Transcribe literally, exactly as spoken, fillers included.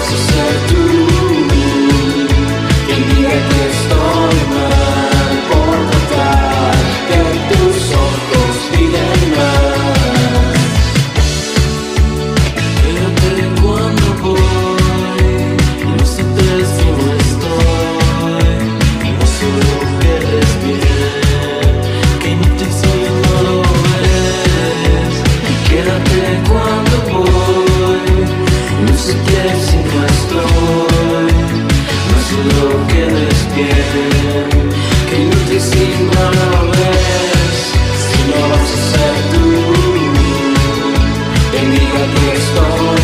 vas a ser tú quien diga que estoy mal por tratar que tus ojos piden más. Quédate cuando voy, no se te no estoy, no solo quedes bien, que inútil soy no lo ves. Quédate cuando voy, no sé qué si no estoy, no solo quedes bien, que inútil si no lo ves. Si no vas a ser tú quien diga que estoy